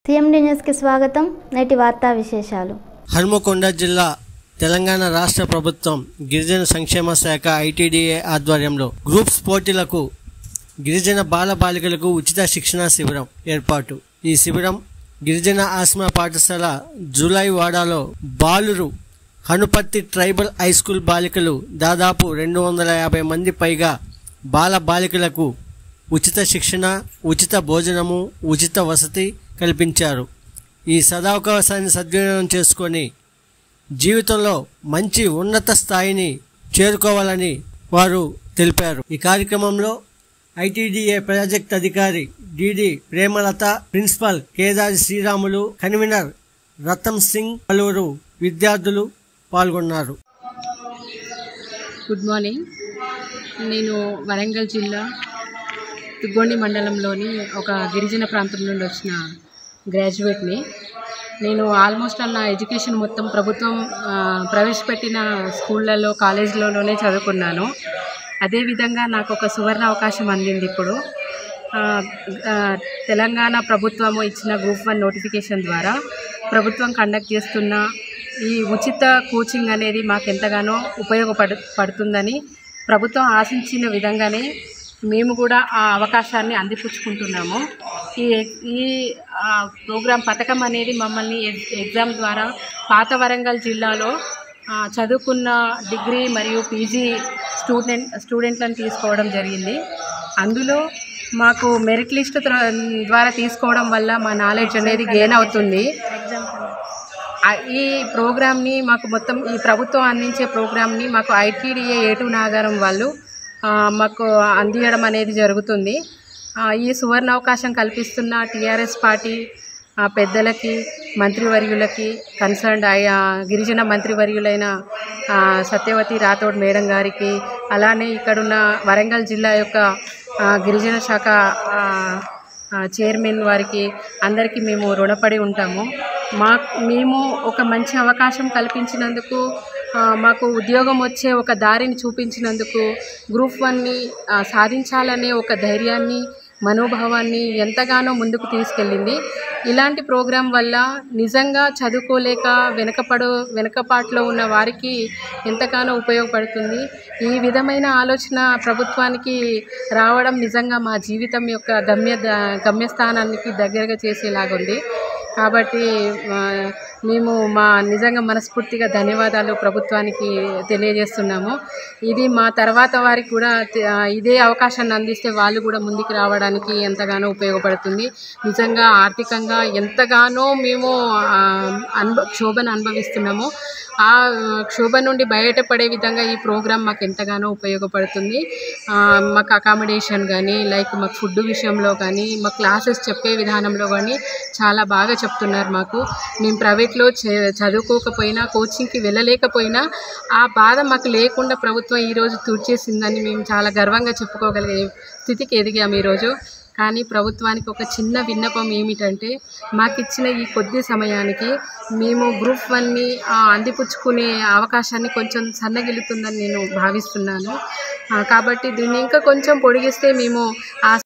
CMD న్యూస్కి స్వాగతం. నేటి వార్తా విశేషాలు. హన్మకొండ జిల్లా తెలంగాణ రాష్ట్ర ప్రభుత్వం గిరిజన సంక్షేమ శాఖ ఐటీడీఏ ఆధ్వర్యంలో గ్రూప్స్ పోటీలకు గిరిజన బాలబాలికలకు ఉచిత శిక్షణా శిబిరం ఏర్పాటు. ఈ శిబిరం గిరిజన ఆశ్రమ పాఠశాల జూలై వాడాలో బాలురు హనుపర్తి ట్రైబల్ హై స్కూల్ బాలికలు దాదాపు 250 మంది పైగా బాల బాలికలకు ఉచిత శిక్షణ, ఉచిత భోజనము, ఉచిత వసతి కల్పించారు. ఈ సదవకాశాన్ని సద్వినియోగం చేసుకొని జీవితంలో మంచి ఉన్నత స్థాయిని చేరుకోవాలని వారు తెలిపారు. ఈ కార్యక్రమంలో ఐటీడీఏ ప్రాజెక్ట్ అధికారి DD Premalatha, principal Kedari Sriramulu, convener Ratan Singh, పలువురు విద్యార్థులు పాల్గొన్నారు. Good morning. నేను వరంగల్ జిల్లా తుగ్గొండి మండలంలోని ఒక గిరిజన ప్రాంతం నుండి వచ్చిన గ్రాడ్యుయేట్ని. నేను ఆల్మోస్ట్ నా ఎడ్యుకేషన్ మొత్తం ప్రభుత్వం ప్రవేశపెట్టిన స్కూళ్ళలో, కాలేజీలలోనే చదువుకున్నాను. అదేవిధంగా నాకు ఒక సువర్ణ అవకాశం అందింది. ఇప్పుడు తెలంగాణ ప్రభుత్వము ఇచ్చిన గ్రూప్ 1 నోటిఫికేషన్ ద్వారా ప్రభుత్వం కండక్ట్ చేస్తున్న ఈ ఉచిత కోచింగ్ అనేది మాకు ఎంతగానో ఉపయోగపడుతుందని ప్రభుత్వం ఆశించిన విధంగానే మేము కూడా ఆ అవకాశాన్ని అందిపుచ్చుకుంటున్నాము. ఈ ప్రోగ్రాం పథకం అనేది మమ్మల్ని ఎగ్జామ్ ద్వారా పాత వరంగల్ జిల్లాలో చదువుకున్న డిగ్రీ మరియు పీజీ స్టూడెంట్లను తీసుకోవడం జరిగింది. అందులో మాకు మెరిట్ లిస్ట్ ద్వారా తీసుకోవడం వల్ల మా నాలెడ్జ్ అనేది గెయిన్ అవుతుంది. ఈ ప్రోగ్రామ్ని మాకు మొత్తం ఈ ప్రభుత్వం అందించే ప్రోగ్రామ్ని మాకు ఐటీడీఏ ఏటూ నాగారం వాళ్ళు మాకు అందించడం అనేది జరుగుతుంది. ఈ సువర్ణ అవకాశం కల్పిస్తున్న టీఆర్ఎస్ పార్టీ పెద్దలకి, మంత్రివర్యులకి, కన్సర్న్డ్ గిరిజన మంత్రివర్యులైన సత్యవతి రాథోడ్ మేడం గారికి, అలానే ఇక్కడున్న వరంగల్ జిల్లా యొక్క గిరిజన శాఖ చైర్మన్ వారికి అందరికీ మేము రుణపడి ఉంటాము. మేము ఒక మంచి అవకాశం కల్పించినందుకు, మాకు ఉద్యోగం వచ్చే ఒక దారిని చూపించినందుకు, గ్రూప్ 1ని సాధించాలనే ఒక ధైర్యాన్ని, మనోభావాన్ని ఎంతగానో ముందుకు తీసుకెళ్ళింది. ఇలాంటి ప్రోగ్రాం వల్ల నిజంగా చదువుకోలేక వెనుకపాటులో ఉన్న వారికి ఎంతగానో ఉపయోగపడుతుంది. ఈ విధమైన ఆలోచన ప్రభుత్వానికి రావడం నిజంగా మా జీవితం యొక్క గమ్యస్థానానికి దగ్గరగా చేసేలాగుంది. కాబట్టి మేము నిజంగా మనస్ఫూర్తిగా ధన్యవాదాలు ప్రభుత్వానికి తెలియజేస్తున్నాము. ఇది మా తర్వాత వారికి కూడా ఇదే అవకాశాన్ని అందిస్తే వాళ్ళు కూడా ముందుకు రావడానికి ఎంతగానో ఉపయోగపడుతుంది. నిజంగా ఆర్థికంగా ఎంతగానో మేము క్షోభను అనుభవిస్తున్నాము. ఆ క్షోభ నుండి బయటపడే విధంగా ఈ ప్రోగ్రాం మాకు ఎంతగానో ఉపయోగపడుతుంది. మాకు అకామిడేషన్ కానీ, మాకు ఫుడ్ విషయంలో కానీ, మా క్లాసెస్ చెప్పే విధానంలో కానీ చాలా బాగా చెప్తున్నారు. మేము ప్రైవేట్లో చదువుకోకపోయినా, కోచింగ్కి వెళ్ళలేకపోయినా ఆ బాధ మాకు లేకుండా ప్రభుత్వం ఈరోజు తుడిచేసిందని మేము చాలా గర్వంగా చెప్పుకోగలిగే స్థితికి ఎదిగాము ఈరోజు. కానీ ప్రభుత్వానికి ఒక చిన్న విన్నపం ఏమిటంటే, మాకు ఇచ్చిన ఈ కొద్ది సమయానికి మేము గ్రూప్ 1ని అందిపుచ్చుకునే అవకాశాన్ని కొంచెం సన్నగిలుతుందని నేను భావిస్తున్నాను. కాబట్టి దీన్ని ఇంకా కొంచెం పొడిగిస్తే మేము ఆ